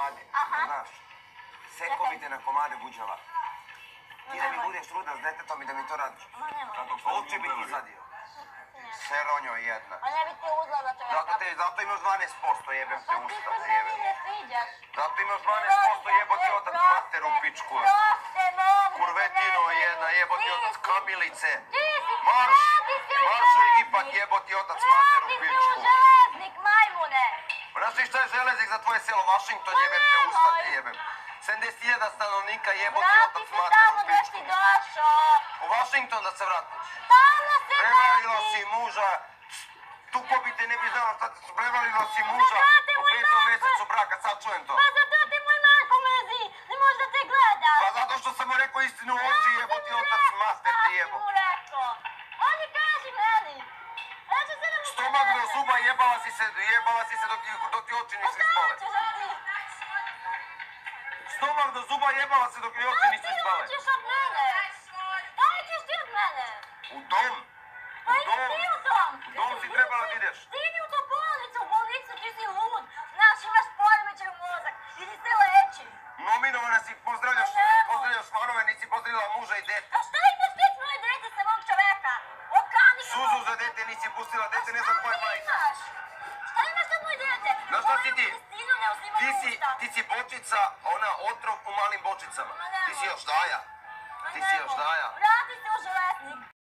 komade, znaš. Seko bi te na komade buđava. Ti da mi budeš trudna s detetom i da mi to radiš. Ma nemoj. Ovdje bi ti zadio. Seronjo jedna. A ne bi ti uzela da čovjeka. Zato imaš 12%, jebem te Pa ti usta, se meni jebem. ne sviđaš. Zato imaš 12%, jebote otac mater u pičku. Proste, molim. Kurvetino jedna, jebote otac kamilice. Ti si Marš, u marš u Egipat, jebote otac mater u Vrati se u pičku. železnik, majmune. Znaš ti šta je železnik za tvoje selo? Washington, jebem te usta, te jebem. 70.000 stanovnika, jebote Vrati otac se mater tamo u gdje pičku. si došao. U Washington da se vratiš. Tamo se Prevarila vrati. si muža, tuko bi te ne bi znao šta ti su, prevarila si muža u 5. mjesecu braka, sad čujem to. Pa zato te moj Marko mrzi, ne može da te gleda. Pa zato što sam mu rekao istinu u oči, jebote otac mater ti jebo. Šta si mu rekao? Oni kaži meni. Ja ću se da mu Stomak do zuba, jebala si se dok ti oči nisu ispale. Šta ćeš da ti? Stomak do zuba, jebala se dok ti oči nisu ispale. Šta ćeš od mene? Šta ćeš ti od mene? U dom. Pa idi ti u dom. U dom si trebala da ideš. Ti idi u tu bolnicu, ti si lud. Znaš, imaš poremećaj u mozak. Idi se leči. Nominovana si, pozdravljaš fanove, nisi pozdravila muža i dete. A šta imaš ti svoje dete sa mog čoveka? Okani se Suzu za dete nisi pustila, dete ne zna koja je majka. Šta imaš za moj dete? Znaš šta si ti? Stinu ne uzimam usta. Ti si bočica, ona otrov u malim bočicama. Ti si još daja. Ti si još daja. Vrati se u železnik.